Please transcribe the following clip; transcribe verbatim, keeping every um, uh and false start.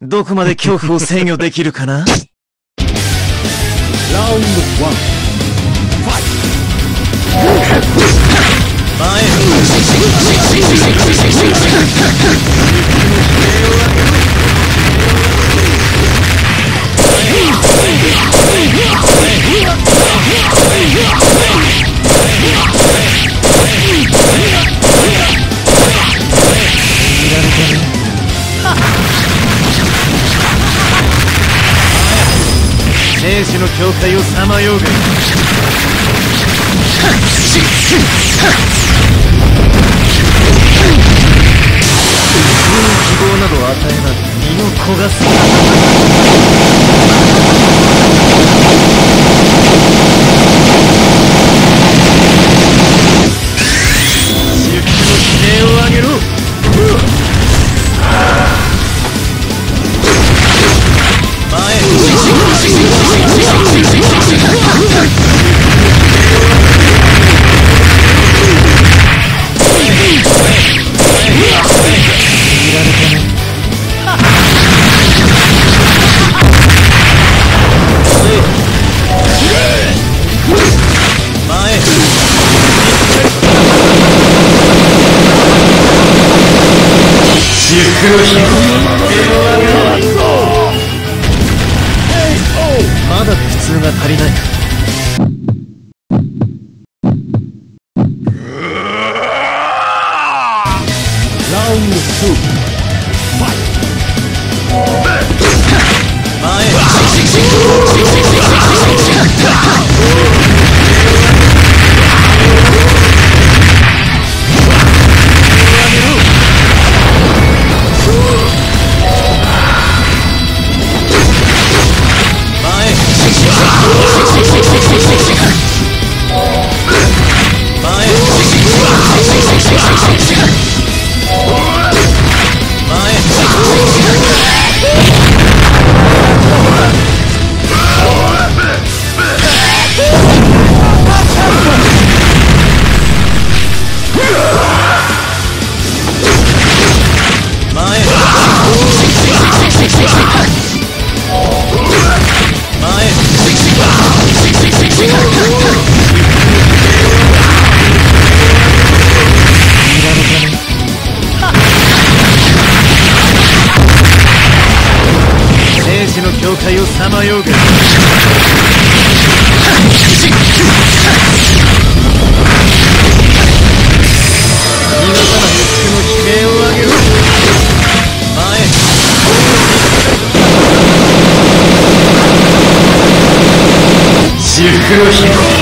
どこまで恐怖を制御できるかな。ラウンドワン、ファイト。前へ。生死の境界をさまようが。希望など与えない身を焦がす。至福の悲鳴を上げろ。前へ。まだ苦痛が足りない。ラウンドツー、ファイト。前へ。境界をさまようが。見事な至福の悲鳴を上げろ。前へ。至福の悲鳴。